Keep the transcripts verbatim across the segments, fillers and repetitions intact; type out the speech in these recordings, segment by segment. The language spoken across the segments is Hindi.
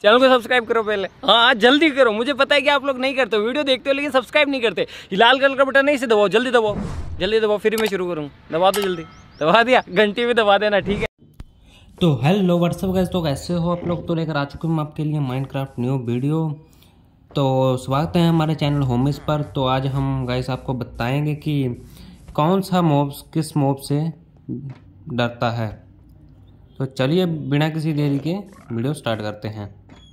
चैनल को सब्सक्राइब करो पहले। हाँ जल्दी करो, मुझे पता है कि आप लोग नहीं करते हो, वीडियो देखते हो लेकिन सब्सक्राइब नहीं करते। ये लाल कलर का बटन नहीं से दबाओ, जल्दी दबाओ, जल्दी दबाओ, फिर मैं शुरू करूँ। दबा दो जल्दी, दबा दिया, घंटी भी दबा देना, ठीक है। तो हेलो व्हाट्सअप गाइस, तो कैसे हो आप लोग। तो लेकर आ चुके हम आपके लिए माइनक्राफ्ट न्यू वीडियो। तो स्वागत है हमारे चैनल होमिस पर। तो आज हम गाइस आपको बताएंगे कि कौन सा मॉब किस मॉब से डरता है। तो चलिए बिना किसी देरी के वीडियो स्टार्ट करते हैं।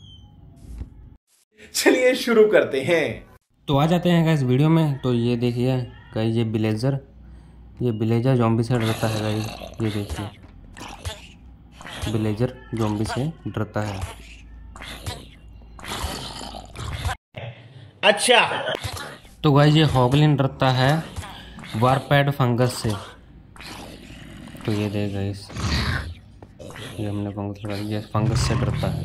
चलिए शुरू करते हैं। तो आ जाते हैं गाइस वीडियो में। तो ये देखिए गाइस, ये विलेजर ये विलेजर ज़ॉम्बी से डरता है गाइस। ये देखिए विलेजर ज़ॉम्बी से डरता है। अच्छा। तो गाइस ये हॉगलिन डरता है वारपैड फंगस से। तो ये देख गाइस, ये हमने फंगस लगा दिया, फंगस से डरता है।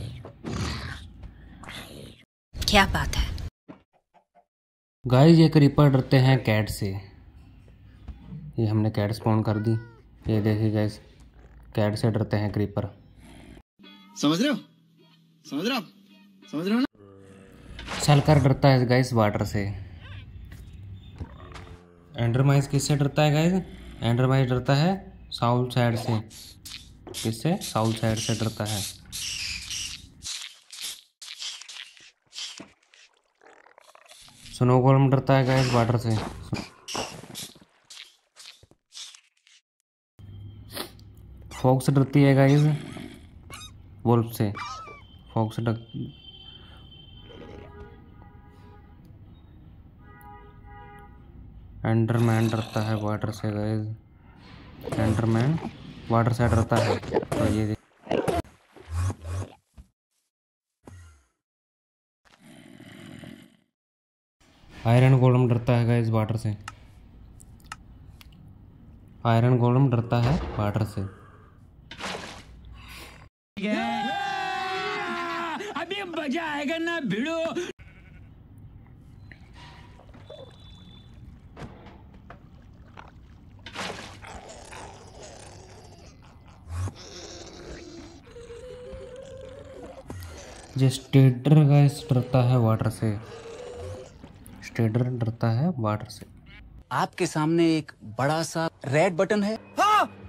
क्या बात है गाइस ये क्रीपर डरते हैं कैट से। ये हमने कैट स्पॉन कर दी। ये देखिए गाइस, कैट से डरते हैं क्रीपर। समझ रहे हो समझ रहे हो समझ रहे हो ना। सलकर डरता है गाइस वाटर से। एंडरमाइज किससे डरता है गाइस? एंडरमाइज डरता है साउथ साइड से। किससे? साउथ साइड से डरता है। स्नोगोलम डरता है गाइस वाटर से। फॉक्स डरती है गाइस वुल्फ से। फॉक्स डर एंडरमैन डरता है वाटर से गाइस। एंडरमैन वाटर से डरता है। तो ये आयरन गोलम डरता है गाइस वाटर से। आयरन गोलम डरता है वाटर से। अभी मजा आएगा ना भिड़ो। जो स्टेडर गाइस डरता है वाटर से। स्टेडर डरता है वाटर से। आपके सामने एक बड़ा सा रेड बटन है। हाँ,